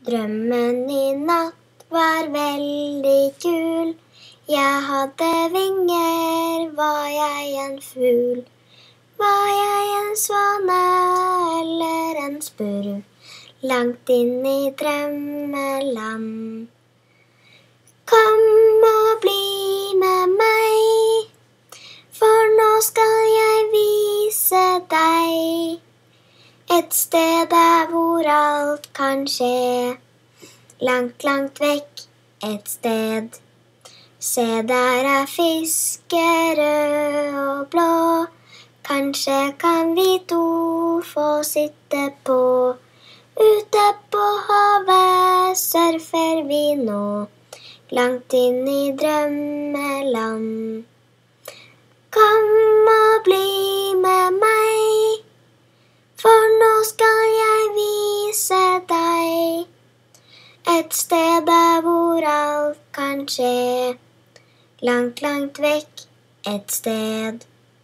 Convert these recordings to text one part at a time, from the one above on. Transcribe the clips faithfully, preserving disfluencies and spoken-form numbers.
Drømmen i natt var veldig kul. Jeg hadde vinger, var jeg en fugl? Var jeg en svane eller en spurv? Langt inn i drømmeland. Kom og bli med meg, for nå skal jeg vise deg et sted der hvor alt kan skje. Langt, langt vekk et sted. Se, der er fisker rød og blå. Kanskje kan vi to få sitte på. Ute på havet surfer vi nå, langt inn i drømmeland. Kom og bli med meg, for nå skal jeg vise deg et sted der hvor alt kan skje. Langt, langt vekk et sted.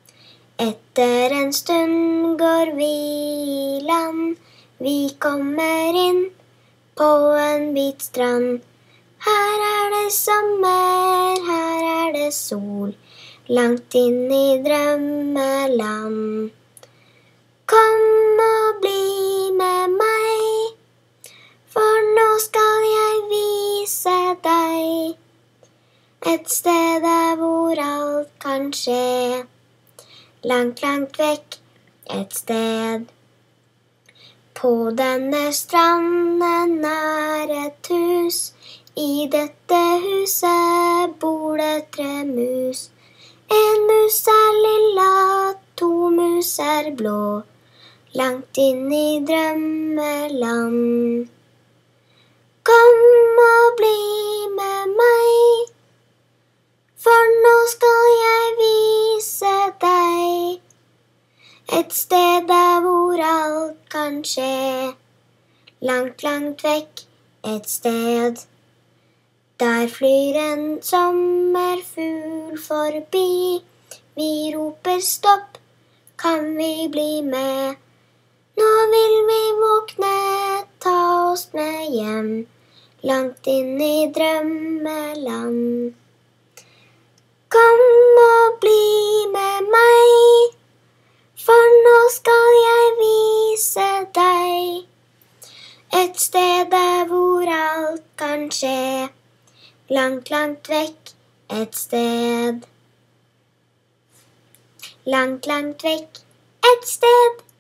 Etter en stund går vi i land. Vi kommer inn på en hvit strand. Her er det sommer, her er det sol. Langt inn i drømmeland. Kom og bli med meg, for nå skal jeg vise deg et sted der hvor alt kan skje. Langt, langt vekk et sted. På denne stranden er et hus. I dette huset bor det tre mus. En mus er lilla, to mus er blå. Langt inn i drømmeland. Kom og bli med meg, for nå skal jeg vise deg et sted der hvor alt kan skje. Langt, langt vekk et sted. Der flyr en sommerfugl forbi. Vi roper stopp, kan vi bli med? Nå vil vi våkne, ta oss med hjem, langt inn i drømmeland. Kom og bli med meg, for nå skal jeg vise deg et sted der hvor alt kan skje. Langt, langt vekk et sted. Langt, langt vekk et sted.